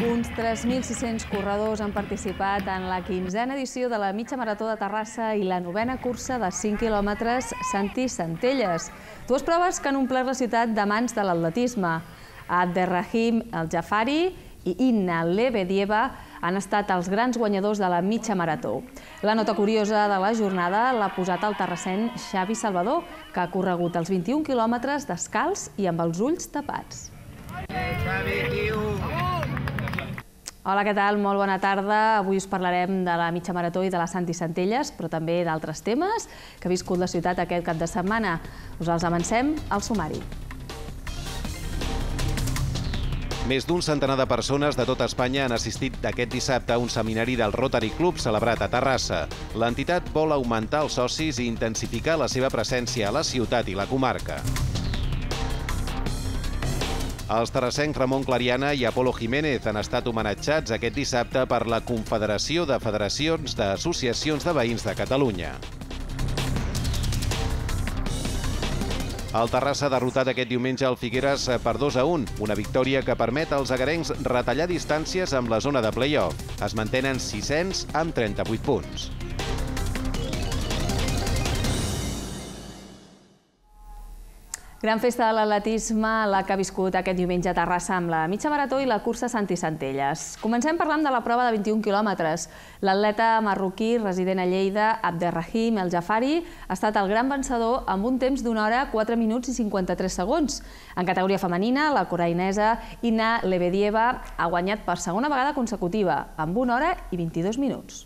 Uns 3.600 corredors han participat en la 15a edició de la mitja marató de Terrassa i la 9a cursa de 5 quilòmetres Santi Centelles. Dues proves que han omplert la ciutat d'amants de l'atletisme. Abderrahim El Jafari i Inna Lebedieva han estat els grans guanyadors de la mitja marató. La nota curiosa de la jornada l'ha posat el terrassenc Xavi Salvador, que ha corregut els 21 quilòmetres descalç i amb els ulls tapats. Hola, què tal? Molt bona tarda. Avui us parlarem de la mitja marató i de la Santi Centelles, però també d'altres temes que ha viscut la ciutat aquest cap de setmana. Us els avancem al sumari. Més d'un centenar de persones de tota Espanya han assistit aquest dissabte a un seminari del Rotary Club celebrat a Terrassa. L'entitat vol augmentar els socis i intensificar la seva presència a la ciutat i la comarca. Els terrassencs Ramon Clariana i Apolo Jiménez han estat homenatjats aquest dissabte per la Confederació de Federacions d'Associacions de Veïns de Catalunya. El Terrassa ha derrotat aquest diumenge el Figueres per 2-1, una victòria que permet als agarencs retallar distàncies amb la zona de play-off. Es mantenen 600 amb 38 punts. Gran festa de l'atletisme, la que ha viscut aquest diumenge a Terrassa amb la mitja marató i la cursa Santi Centelles. Comencem parlant de la prova de 21 quilòmetres. L'atleta marroquí resident a Lleida, Abderrahim El Jafari, ha estat el gran vencedor amb un temps d'1 hora, 4 minuts i 53 segons. En categoria femenina, la coreanesa Inna Lebedieva ha guanyat per segona vegada consecutiva, amb 1 hora i 22 minuts.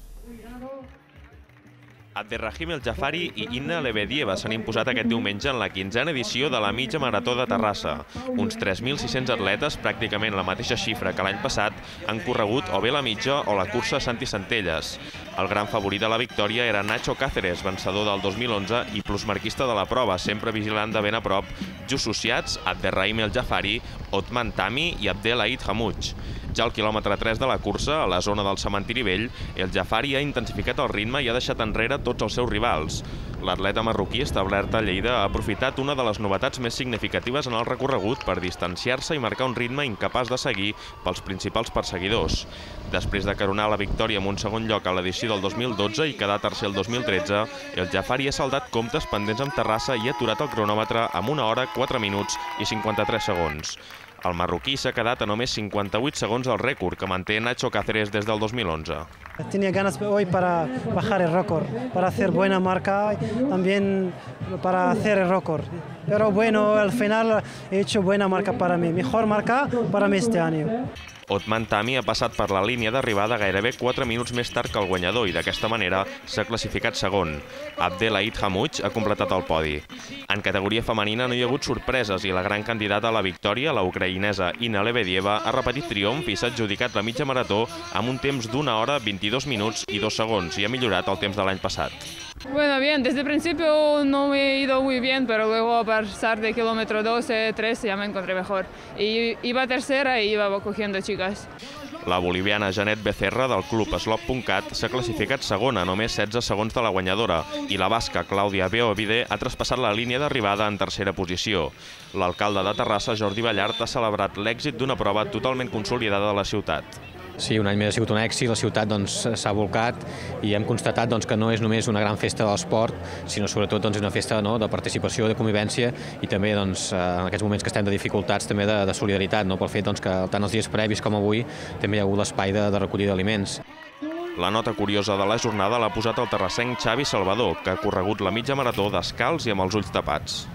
Abderrahim El Jafari i Inna Lebedieva s'han imposat aquest diumenge en la 15a edició de la mitja marató de Terrassa. Uns 3.600 atletes, pràcticament la mateixa xifra que l'any passat, han corregut o bé la mitja o la cursa Santi Centelles. El gran favorit de la victòria era Nacho Cáceres, vencedor del 2011 i plusmarquista de la prova, sempre vigilant de ben a prop just associats Abderrahim El Jafari, Othman Tami i Abdelahid Hamouch. Ja al quilòmetre 3 de la cursa, a la zona del cementiri vell, El Jafari ha intensificat el ritme i ha deixat enrere tots els seus rivals. L'atleta marroquí establert a Lleida ha aprofitat una de les novetats més significatives en el recorregut per distanciar-se i marcar un ritme incapaç de seguir pels principals perseguidors. Després de caronar la victòria amb un segon lloc a l'edició del 2012 i quedar tercer el 2013, El Jafari ha saldat comptes pendents amb Terrassa i ha aturat el cronòmetre amb 1 hora, 4 minuts i 53 segons. El marroquí s'ha quedat a només 58 segons del rècord que manté Nacho Cáceres des del 2011. Tenía ganas hoy para bajar el récord, para hacer buena marca, también para hacer el récord. Pero bueno, al final he hecho buena marca para mí, mejor marca para mí este año. Othman Tami ha passat per la línia d'arribada gairebé 4 minuts més tard que el guanyador i d'aquesta manera s'ha classificat segon. Abdelahid Hamouch ha completat el podi. En categoria femenina no hi ha hagut sorpreses i la gran candidata a la victòria, la ucraïnesa Inna Lebedieva, ha repetit triomf i s'ha adjudicat la mitja marató amb un temps d'1 hora, 22 minuts i 2 segons i ha millorat el temps de l'any passat. Bueno, bien, desde el principio no me he ido muy bien, pero luego a pasar de kilómetro 12, 13 ya me encontré mejor. Y iba tercera y iba cogiendo chicas. La boliviana Janet Becerra del club Slop.cat s'ha classificat segona, només 16 segons de la guanyadora, i la basca Clàudia Beovide ha traspassat la línia d'arribada en tercera posició. L'alcalde de Terrassa, Jordi Ballart, ha celebrat l'èxit d'una prova totalment consolidada de la ciutat. Sí, un any més ha sigut un èxit, la ciutat s'ha volcat i hem constatat que no és només una gran festa de l'esport, sinó sobretot una festa de participació, de convivència i també en aquests moments que estem de dificultats també de solidaritat, pel fet que tant els dies previs com avui també hi ha hagut l'espai de recollida d'aliments. La nota curiosa de la jornada l'ha posat el terrassenc Xavi Salvador, que ha corregut la mitja marató descalç i amb els ulls tapats.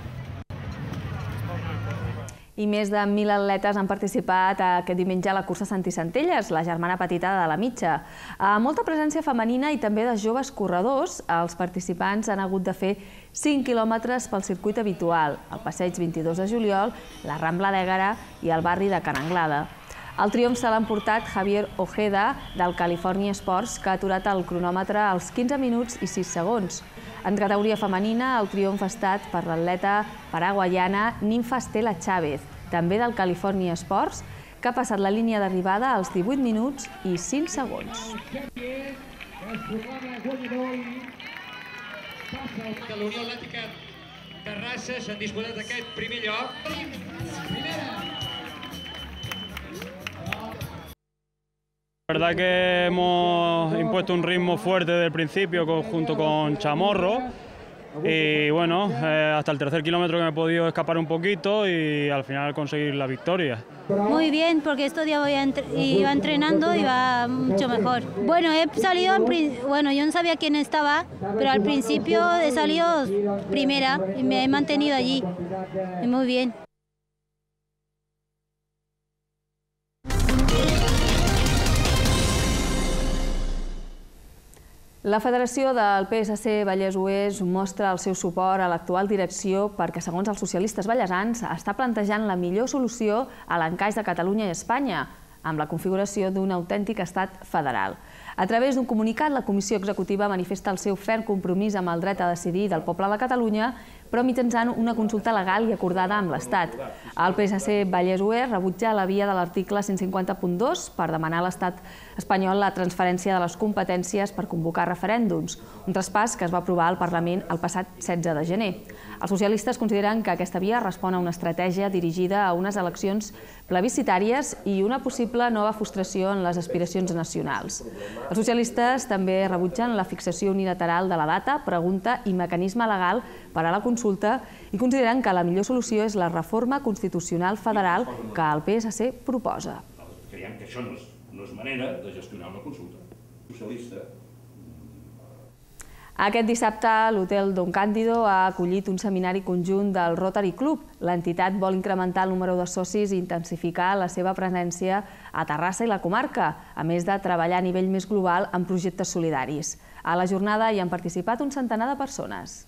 I més de 1.000 atletes han participat aquest diumenge a la cursa Santi Centelles, la germana petita de la mitja. Amb molta presència femenina i també de joves corredors, els participants han hagut de fer 5 quilòmetres pel circuit habitual, el passeig 22 de juliol, la Rambla d'Ègara i el barri de Ca n'Anglada. El triomf se l'ha emportat Javier Ojeda, del California Sports, que ha aturat el cronòmetre als 15 minuts i 6 segons. En categoria femenina, el triomf ha estat per l'atleta paraguaiana Ninfa Estela Chávez, també del California Sports, que ha passat la línia d'arribada als 18 minuts i 5 segons. De la Unió Atlètica Terrassa s'han disputat aquest primer lloc. La verdad que hemos impuesto un ritmo fuerte desde el principio junto con Chamorro y bueno, hasta el tercer kilómetro que me he podido escapar un poquito y al final conseguir la victoria. Muy bien, porque estos días iba entrenando y va mucho mejor. Bueno, he salido, yo no sabía quién estaba, pero al principio he salido primera y me he mantenido allí. Muy bien. La Federació del PSC Vallès-Oest mostra el seu suport a l'actual direcció perquè, segons els socialistes vallesans, està plantejant la millor solució a l'encaix de Catalunya i Espanya, amb la configuració d'un autèntic estat federal. A través d'un comunicat, la Comissió Executiva manifesta el seu ferm compromís amb el dret a decidir del poble de Catalunya, però mitjançant una consulta legal i acordada amb l'Estat. El PSC Vallès-Oest rebutja la via de l'article 150.2 per demanar a l'Estat espanyol la transferència de les competències per convocar referèndums, un traspàs que es va aprovar al Parlament el passat 16 de gener. Els socialistes consideren que aquesta via respon a una estratègia dirigida a unes eleccions plebiscitàries i una possible nova frustració en les aspiracions nacionals. Els socialistes també rebutgen la fixació unilateral de la data, pregunta i mecanisme legal per a la consulta i consideren que la millor solució és la reforma constitucional federal que el PSC proposa. Creiem que això no és manera de gestionar una consulta socialista. Aquest dissabte, l'Hotel Don Cándido ha acollit un seminari conjunt del Rotary Club. L'entitat vol incrementar el número de socis i intensificar la seva presència a Terrassa i la comarca, a més de treballar a nivell més global en projectes solidaris. A la jornada hi han participat un centenar de persones.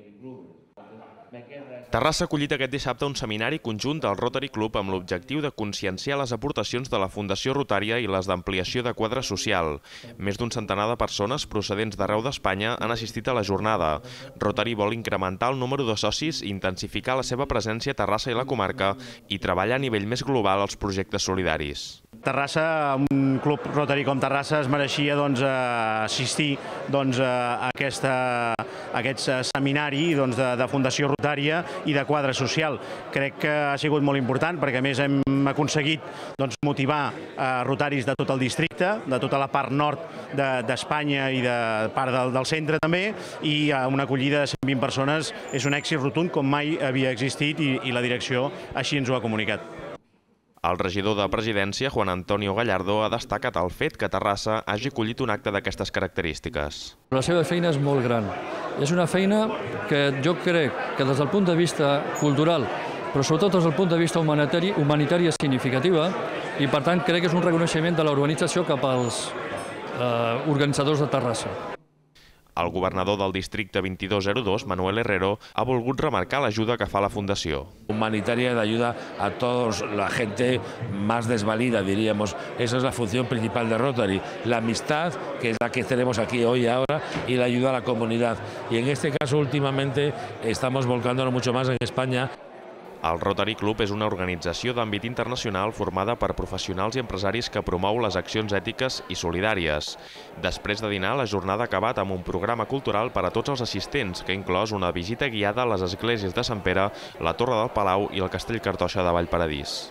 Terrassa ha acollit aquest dissabte un seminari conjunt del Rotary Club amb l'objectiu de conscienciar les aportacions de la Fundació Rotària i les d'ampliació de quadre social. Més d'un centenar de persones procedents d'arreu d'Espanya han assistit a la jornada. Rotary vol incrementar el número de socis i intensificar la seva presència a Terrassa i la comarca i treballar a nivell més global als projectes solidaris. Terrassa, un club Rotary com Terrassa, es mereixia assistir a aquest seminari de Fundació Rotària i de quadre social. Crec que ha sigut molt important perquè a més hem aconseguit motivar rotaris de tot el districte, de tota la part nord d'Espanya i de part del centre també, i una acollida de 120 persones és un èxit rotund com mai havia existit i la direcció així ens ho ha comunicat. El regidor de Presidència, Juan Antonio Gallardo, ha destacat el fet que Terrassa hagi acollit un acte d'aquestes característiques. La seva feina és molt gran. És una feina que jo crec que des del punt de vista cultural, però sobretot des del punt de vista humanitari és significativa i per tant crec que és un reconeixement de l'organització cap als organitzadors de Terrassa. El governador del districte 2202, Manuel Herrero, ha volgut remarcar l'ajuda que fa la Fundació. Humanitaria de ayuda a toda la gente más desvalida, diríamos. Esa es la función principal de Rotary. La amistad, que es la que tenemos aquí hoy y ahora, y la ayuda a la comunidad. Y en este caso, últimamente, estamos volcándonos mucho más en España. El Rotary Club és una organització d'àmbit internacional formada per professionals i empresaris que promou les accions ètiques i solidàries. Després de dinar, la jornada ha acabat amb un programa cultural per a tots els assistents, que ha inclòs una visita guiada a les esglésies de Sant Pere, la Torre del Palau i el Castell Cartoixa de Vallparadís.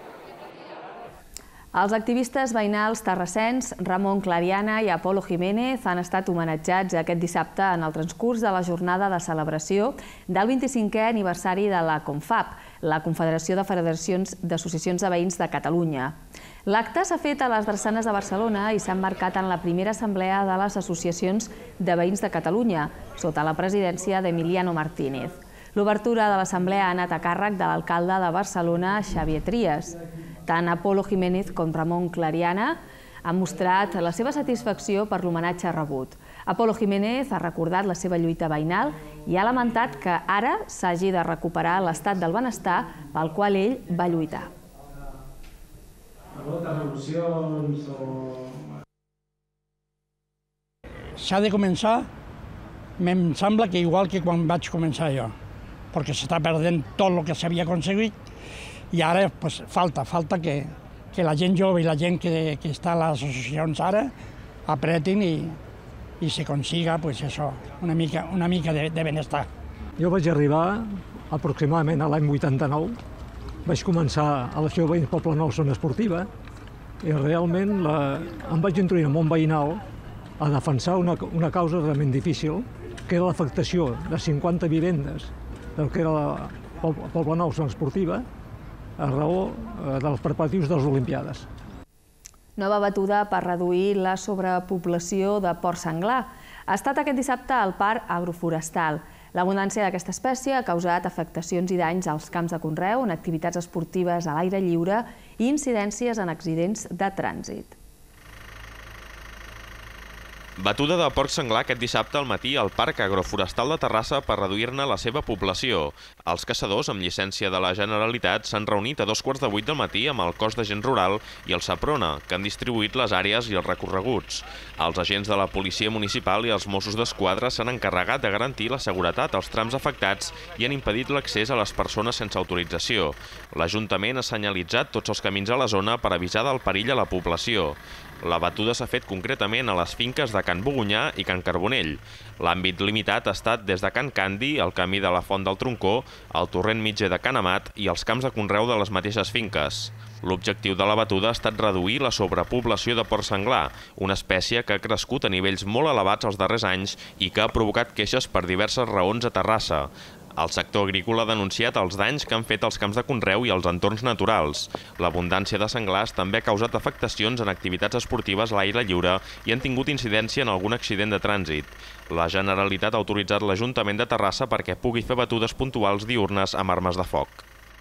Els activistes veïnals terrassens Ramon Clariana i Apolo Jiménez han estat homenatjats aquest dissabte en el transcurs de la jornada de celebració del 25è aniversari de la CONFAP, la Confederació de Federacions d'Associacions de Veïns de Catalunya. L'acte s'ha fet a les drassanes de Barcelona i s'ha emmarcat en la primera assemblea de les associacions de veïns de Catalunya, sota la presidència d'Emiliano Martínez. L'obertura de l'assemblea ha anat a càrrec de l'alcalde de Barcelona, Xavier Trias. Tant Apolo Jiménez com Ramon Clariana han mostrat la seva satisfacció per l'homenatge rebut. Apolo Jiménez ha recordat la seva lluita veïnal i ha lamentat que ara s'hagi de recuperar l'estat del benestar pel qual ell va lluitar. S'ha de començar, em sembla que igual que quan vaig començar jo, perquè s'està perdent tot el que s'havia aconseguit i ara falta que la gent jove i la gent que està a les associacions ara apretin i se consiga una mica de benestar. Jo vaig arribar aproximadament a l'any 89, vaig començar a l'Associació de Veïns Poble Nou Zona Esportiva i realment em vaig introduir en el món veïnal a defensar una causa realment difícil, que era l'afectació de 50 vivendes del que era el Poblenou Zona Esportiva a raó dels preparatius de les Olimpiades. Nova batuda per reduir la sobrepoblació de porc senglar. Ha estat aquest dissabte al Parc Agroforestal. L'abundància d'aquesta espècie ha causat afectacions i danys als camps de conreu, en activitats esportives a l'aire lliure i incidències en accidents de trànsit. Batuda de porc senglar aquest dissabte al matí al Parc Agroforestal de Terrassa per reduir-ne la seva població. Els caçadors, amb llicència de la Generalitat, s'han reunit a 2:15 del matí amb el cos d'agents rural i el Saprona, que han distribuït les àrees i els recorreguts. Els agents de la Policia Municipal i els Mossos d'Esquadra s'han encarregat de garantir la seguretat als trams afectats i han impedit l'accés a les persones sense autorització. L'Ajuntament ha senyalitzat tots els camins a la zona per avisar del perill a la població. La batuda s'ha fet concretament a les finques de Can Bogonyà i Can Carbonell. L'àmbit limitat ha estat des de Can Candi, el camí de la Font del Troncó, el torrent mitger de Can Amat i els camps de conreu de les mateixes finques. L'objectiu de la batuda ha estat reduir la sobrepoblació de porc senglar, una espècie que ha crescut a nivells molt elevats els darrers anys i que ha provocat queixes per diverses raons a Terrassa. El sector agrícola ha denunciat els danys que han fet els camps de conreu i els entorns naturals. L'abundància de senglars també ha causat afectacions en activitats esportives a l'aire lliure i han tingut incidència en algun accident de trànsit. La Generalitat ha autoritzat l'Ajuntament de Terrassa perquè pugui fer batudes puntuals diürnes amb armes de foc.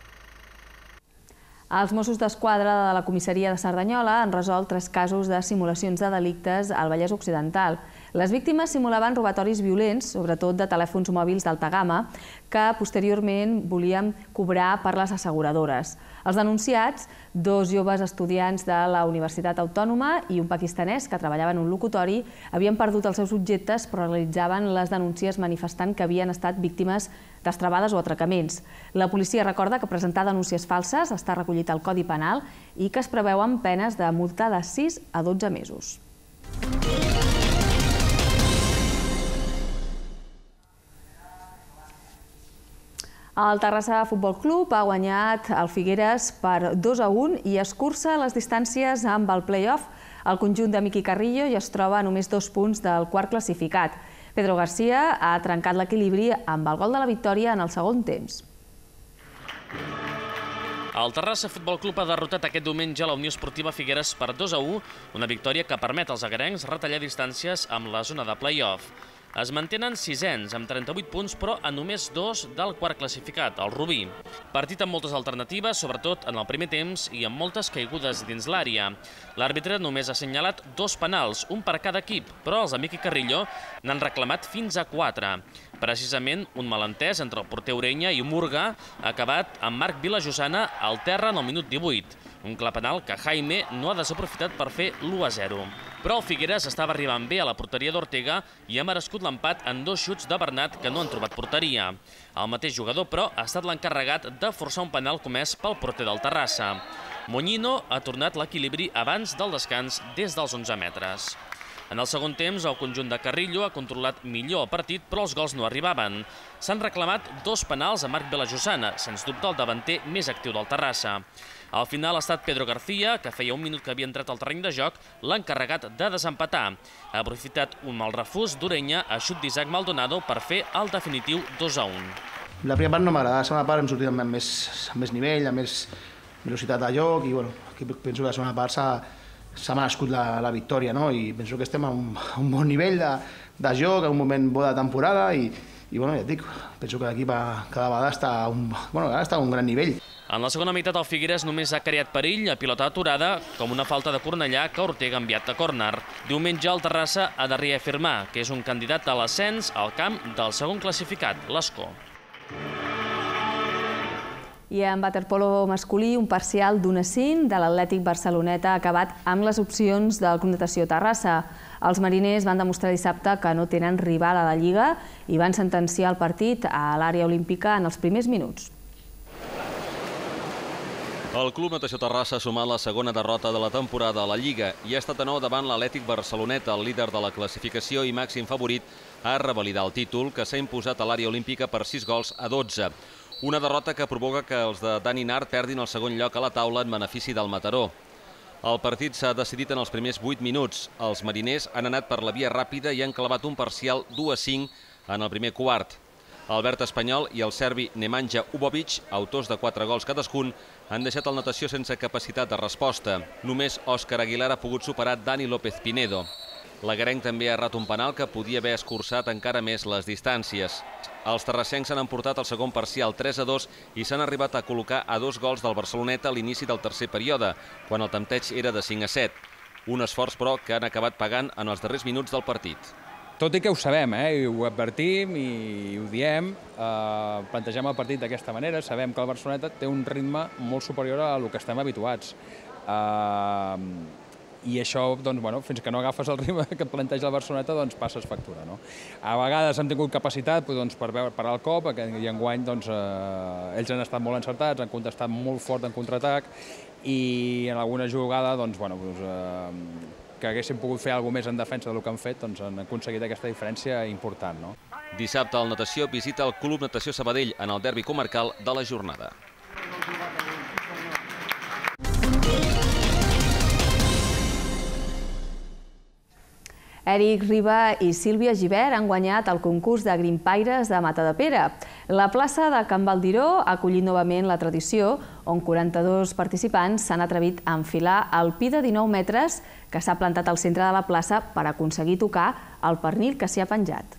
Els Mossos d'Esquadra de la comissaria de Cerdanyola han resolt 3 casos de simulacions de delictes al Vallès Occidental. Les víctimes simulaven robatoris violents, sobretot de telèfons mòbils d'alta gamma, que posteriorment volien cobrar per les asseguradores. Els denunciats, 2 joves estudiants de la Universitat Autònoma i un pakistanès que treballaven en un locutori, havien perdut els seus objectes però realitzaven les denúncies manifestant que havien estat víctimes d'estrabades o atracaments. La policia recorda que presentar denúncies falses està recollit al Codi Penal i que es preveuen penes de multa de 6 a 12 mesos. El Terrassa Futbol Club ha guanyat el Figueres per 2-1 i escurça les distàncies amb el play-off. El conjunt de Miqui Carrillo ja es troba a només 2 punts del quart classificat. Pedro García ha trencat l'equilibri amb el gol de la victòria en el segon temps. El Terrassa Futbol Club ha derrotat aquest diumenge la Unió Esportiva Figueres per 2-1, una victòria que permet als agarencs retallar distàncies amb la zona de play-off. Es mantenen sisens, amb 38 punts, però a només 2 del quart classificat, el Rubí. Partit amb moltes alternatives, sobretot en el primer temps, i amb moltes caigudes dins l'àrea. L'àrbitre només ha assenyalat 2 penals, un per cada equip, però els de Miqui Carrillo n'han reclamat fins a 4. Precisament un malentès entre el porter Orenya i Murga ha acabat amb Marc Vilajosana al terra en el minut 18. Un clar penal que Jaime no ha desaprofitat per fer l'1-0. Però el Figueres estava arribant bé a la porteria d'Ortega i ha merescut l'empat en 2 xuts de Bernat que no han trobat porteria. El mateix jugador, però, ha estat l'encarregat de forçar un penal comès pel porter del Terrassa. Moñino ha tornat l'equilibri abans del descans des dels 11 metres. En el segon temps, el conjunt de Carrillo ha controlat millor el partit, però els gols no arribaven. S'han reclamat 2 penals a Marc Vilajosana, sens dubte el davanter més actiu del Terrassa. Al final ha estat Pedro García, que feia un minut que havia entrat al terreny de joc, l'encarregat de desempatar. Ha aprofitat un mal refús d'Orenya a xut d'Isaac Maldonado per fer el definitiu 2-1. La primera part no m'agrada, la segona part hem sortit amb més nivell, amb més velocitat de joc i aquí penso que la segona part s'ha merescut la victòria, no? I penso que estem a un bon nivell de joc, en un moment bo de temporada i ja et dic, penso que l'equip cada vegada està a un gran nivell. En la segona meitat el Figueres només ha creat perill a pilota aturada, com una falta de Cornellà que Ortega ha enviat a córner. Diumenge el Terrassa ha de reafirmar que és un candidat a l'ascens al camp del segon classificat, l'Escó. I en waterpolo masculí, un parcial d'1-5 de l'Atlètic Barceloneta ha acabat amb les opcions del Club Natació Terrassa. Els mariners van demostrar dissabte que no tenen rival a la Lliga i van sentenciar el partit a l'àrea olímpica en els primers minuts. El Club Natació Terrassa ha sumat la segona derrota de la temporada a la Lliga i ha estat de nou davant l'Atlètic Barceloneta, el líder de la classificació i màxim favorit a revalidar el títol, que s'ha imposat a l'àrea olímpica per 6-12. Una derrota que provoca que els de Dani Nart perdin el segon lloc a la taula en benefici del Mataró. El partit s'ha decidit en els primers 8 minuts. Els mariners han anat per la via ràpida i han clavat un parcial 2-5 en el primer quart. Albert Espanyol i el serbi Nemanja Ubovic, autors de 4 gols cadascun, han deixat el natació sense capacitat de resposta. Només Òscar Aguilar ha pogut superar Dani López Pinedo. L'agarenc també ha errat un penal que podia haver escurçat encara més les distàncies. Els terrassencs s'han emportat el segon parcial 3-2 i s'han arribat a col·locar a 2 gols del Barceloneta a l'inici del tercer període, quan el tempteig era de 5-7. Un esforç, però, que han acabat pagant en els darrers minuts del partit. Tot i que ho sabem, i ho advertim i ho diem, plantegem el partit d'aquesta manera, sabem que el Barceloneta té un ritme molt superior a el que estem habituats. I això, fins que no agafes el ritme que planteja el Barceloneta, passes factura. A vegades hem tingut capacitat per parar el cop, i enguany ells han estat molt encertats, han contestat molt fort en contraatac, i en alguna jugada que haguessin pogut fer alguna més en defensa del que han fet, han aconseguit aquesta diferència important. Dissabte el Natació visita el Club Natació Sabadell en el derbi comarcal de la jornada. Eric Riba i Sílvia Gibert han guanyat el concurs de grimpaires de Matadepera. La plaça de Can Baldiró ha acollit novament la tradició, on 42 participants s'han atrevit a enfilar el pi de 19 metres que s'ha plantat al centre de la plaça per aconseguir tocar el pernil que s'hi ha penjat.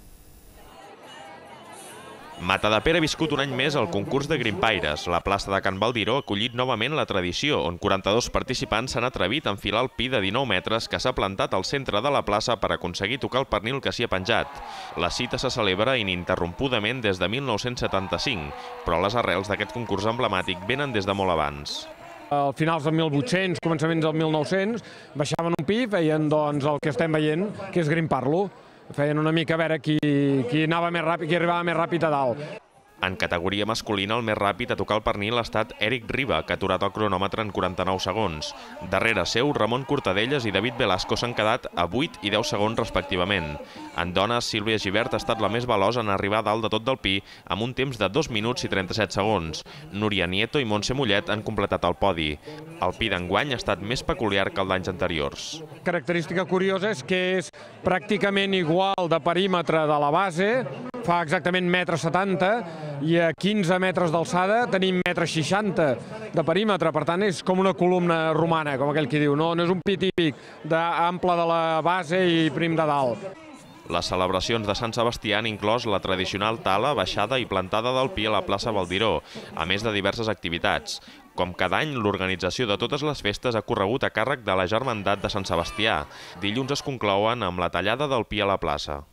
Matadepera ha viscut un any més el concurs de grimpaires. La plaça de Can Baldiró ha acollit novament la tradició, on 42 participants s'han atrevit a enfilar el pi de 19 metres que s'ha plantat al centre de la plaça per aconseguir tocar el pernil que s'hi ha penjat. La cita se celebra ininterrompudament des de 1975, però les arrels d'aquest concurs emblemàtic venen des de molt abans. A finals del 1800, començaments del 1900, baixaven un pi i feien el que estem veient, que és grimpar-lo. Feien una mica a veure qui anava més ràpid, qui arribava més ràpid a dalt. En categoria masculina, el més ràpid a tocar el pernil ha estat Eric Riba, que ha aturat el cronòmetre en 49 segons. Darrere seu, Ramon Cortadellas i David Velasco s'han quedat a 8 i 10 segons respectivament. En dones, Sílvia Gibert ha estat la més veloç en arribar a dalt de tot del pi, amb un temps de 2 minuts i 37 segons. Núria Nieto i Montse Mollet han completat el podi. El pi d'enguany ha estat més peculiar que el d'anys anteriors. La característica curiosa és que és pràcticament igual de perímetre de la base, fa exactament 1,70 m, i a 15 metres d'alçada tenim 1,60 m de perímetre, per tant és com una columna romana, com aquell qui diu, no és un pi típic d'ample de la base i prim de dalt. Les celebracions de Sant Sebastià han inclòs la tradicional tala, baixada i plantada del pi a la plaça Baldiró, a més de diverses activitats. Com cada any, l'organització de totes les festes ha corregut a càrrec de la Germandat de Sant Sebastià. Dilluns es conclouen amb la tallada del pi a la plaça.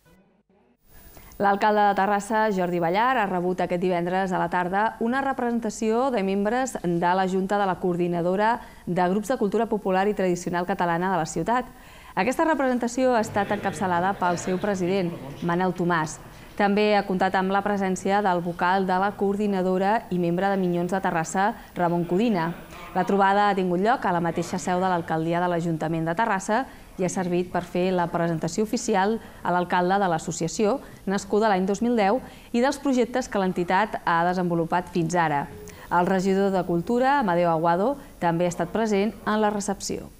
L'alcalde de Terrassa, Jordi Ballar, ha rebut aquest divendres a la tarda una representació de membres de la Junta de la Coordinadora de Grups de Cultura Popular i Tradicional Catalana de la ciutat. Aquesta representació ha estat encapçalada pel seu president, Manel Tomàs. També ha comptat amb la presència del vocal de la coordinadora i membre de Minyons de Terrassa, Ramon Codina. La trobada ha tingut lloc a la mateixa seu de l'alcaldia de l'Ajuntament de Terrassa i ha servit per fer la presentació oficial a l'alcalde de l'associació, nascuda l'any 2010, i dels projectes que l'entitat ha desenvolupat fins ara. El regidor de Cultura, Amadeo Aguado, també ha estat present en la recepció.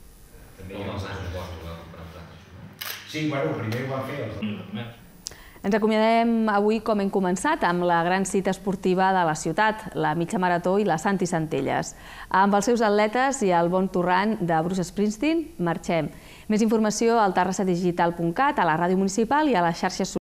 Sí, bueno, primer ho va fer. Ens acomiadem avui com hem començat, amb la gran cita esportiva de la ciutat, la mitja marató i la Santi Centelles. Amb els seus atletes i el bon torrent de Bruce Springsteen, marxem. Més informació al terrassadigital.cat, a la ràdio municipal i a les xarxes socials.